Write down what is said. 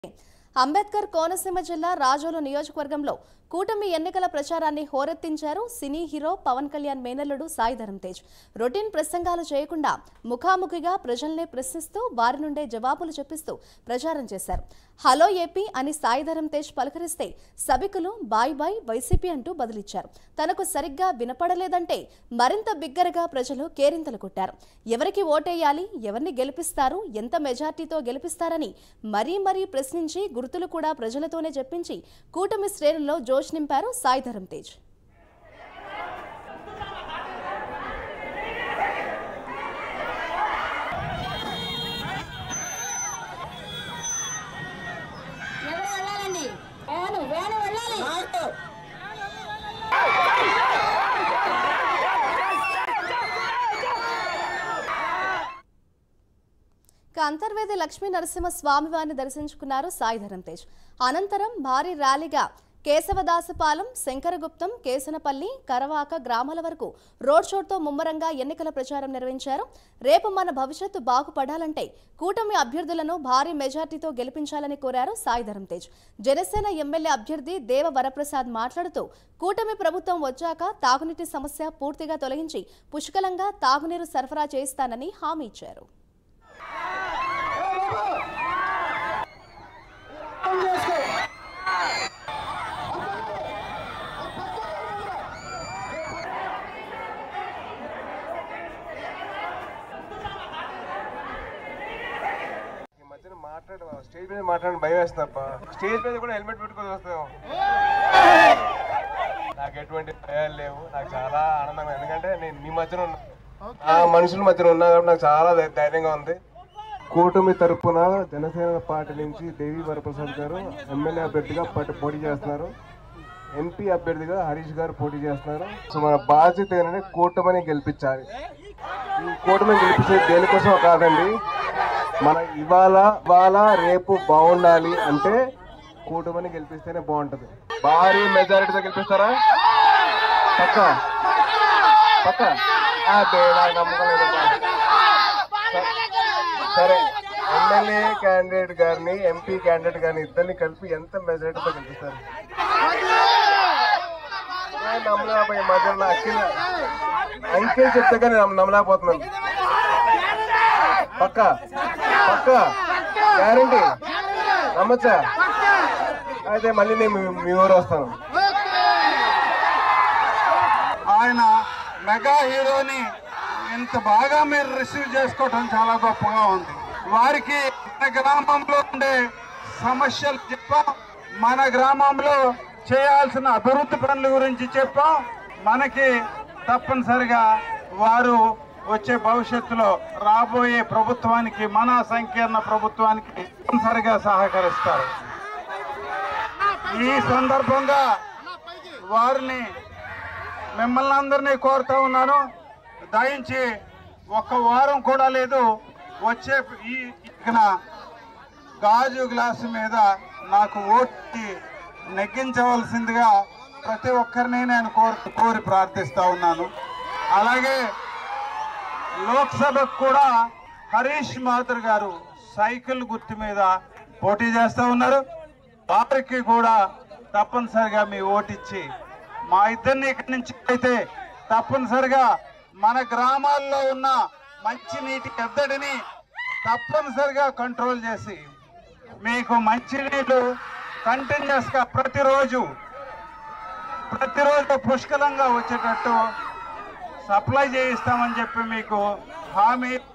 అంబేద్కర్ కోనసీమ జిల్లా రాజోలు నియోజకవర్గంలో కూటమి ఎన్నికల ప్రచారాన్ని హోరెత్తించారు సినీ హీరో పవన్ కళ్యాణ్ మేనల్లుడు సాయి ధరమ్ తేజ్. రొటీన్ ప్రసంగాలు చేయకుండా ముఖాముఖిగా ప్రజల్నే ప్రశ్నిస్తూ వారి నుండే జవాబులు చెప్పిస్తూ ప్రచారం చేశారు. హలో ఏపీ అని సాయి ధరమ్ తేజ్ పలకరిస్తే సభికులు బాయ్ బాయ్ వైసీపీ అంటూ బదులిచ్చారు. తనకు సరిగ్గా వినపడలేదంటే మరింత బిగ్గరగా ప్రజలు కేరింతలు కొట్టారు. ఎవరికి ఓటేయాలి, ఎవరిని గెలిపిస్తారు, ఎంత మెజార్టీతో గెలిపిస్తారని మరీ ప్రశ్నించి గుర్తులు కూడా ప్రజలతోనే చెప్పించి కూటమి శ్రేణుల్లో జోష్ నింపారు సాయి ధరమ్ తేజ్. అంతర్వేది లక్ష్మీ నరసింహ స్వామివారిని దర్శించుకున్నారు సాయి ధరమ్ తేజ్. అనంతరం భారీ ర్యాలీగా కేశవదాసపాలెం, శంకరగుప్తం, కేసనపల్లి, కరవాక గ్రామాల వరకు రోడ్ షోతో ముమ్మరంగా ఎన్నికల ప్రచారం నిర్వహించారు. రేపు మన భవిష్యత్తు బాగుపడాలంటే కూటమి అభ్యర్థులను భారీ మెజార్టీతో గెలిపించాలని కోరారు సాయి ధరమ్ తేజ్. జనసేన ఎమ్మెల్యే అభ్యర్థి దేవ వరప్రసాద్ మాట్లాడుతూ కూటమి ప్రభుత్వం వచ్చాక తాగునీటి సమస్య పూర్తిగా తొలగించి పుష్కలంగా తాగునీరు సరఫరా చేస్తానని హామీ ఇచ్చారు. స్టేజ్ మీద మాట్లాడడం భయం వేస్తుందప్ప. స్టేజ్ మీద కూడా హెల్మెట్ పెట్టుకొని వస్తాం. నాకు ఎటువంటి భయాలు లేవు. నాకు చాలా ఆనందంగా, ఎందుకంటే నేను మీ మధ్యన ఉన్నా, ఆ మనుషుల మధ్యన ఉన్నా కాబట్టి నాకు చాలా ధైర్యంగా ఉంది. కూటమి తరఫున జనసేన పార్టీ నుంచి దేవి వరప్రసాద్ గారు ఎమ్మెల్యే అభ్యర్థిగా పోటీ చేస్తున్నారు. ఎంపీ అభ్యర్థిగా హరీష్ గారు పోటీ చేస్తున్నారు. సో మన బాధ్యత ఏంటంటే కూటమిని గెలిపించాలి. ఈ కూటమిని గెలిపించేది దేనికోసం కాదండి, మన ఇవాళ రేపు బాగుండాలి అంటే కూటమిని గెలిపిస్తేనే బాగుంటది. భారీ మెజారిటీతో గెలిపిస్తారా? పక్క నమ్మకం లేదు. సరే, ఎమ్మెల్యే క్యాండిడేట్ గారిని, ఎంపీ క్యాండిడేట్ గారిని ఇద్దరిని కలిపి ఎంత మెజారిటీతో గెలిపిస్తారు? నమ్మలేకపోయి మధ్య అంకెలు చెప్తే కానీ నమ్మలేకపోతున్నాను. పక్క గ్యారంటీ నమ్మచ్చా? అయితే మళ్ళీ నేను మీ ఊరు వస్తాను. ఆయన మెగా హీరోని ఇంత బాగా మీరు రిసీవ్ చేసుకోవటం చాలా గొప్పగా ఉంది. వారికి మన గ్రామంలో ఉండే సమస్యలు చెప్పాం, మన గ్రామంలో చేయాల్సిన అభివృద్ధి పనుల గురించి చెప్పాం. మనకి తప్పనిసరిగా వారు వచ్చే భవిష్యత్తులో రాబోయే ప్రభుత్వానికి, మన సంకీర్ణ ప్రభుత్వానికి తప్పనిసరిగా సహకరిస్తారు. ఈ సందర్భంగా వారిని, మిమ్మల్ని అందరినీ కోరుతా ఉన్నాను, దయించి ఒక్క వారం కూడా లేదు, వచ్చే ఈ గాజు గ్లాసు మీద నాకు ఓటు నెగ్గించవలసిందిగా ప్రతి ఒక్కరిని నేను కోరి ప్రార్థిస్తా ఉన్నాను. అలాగే లోక్సభకు కూడా హరీష్ మాథుర్ గారు సైకిల్ గుర్తు మీద పోటీ చేస్తూ ఉన్నారు. వారికి కూడా తప్పనిసరిగా మీ ఓటిచ్చి మా ఇద్దరిని ఇక్కడి నుంచి అయితే తప్పనిసరిగా మన గ్రామాల్లో ఉన్న మంచినీటి ఎద్దడిని తప్పనిసరిగా కంట్రోల్ చేసి మీకు మంచినీళ్ళు కంటిన్యూస్గా ప్రతిరోజు పుష్కలంగా వచ్చేటట్టు సప్లై చేయిస్తామని చెప్పి మీకు హామీ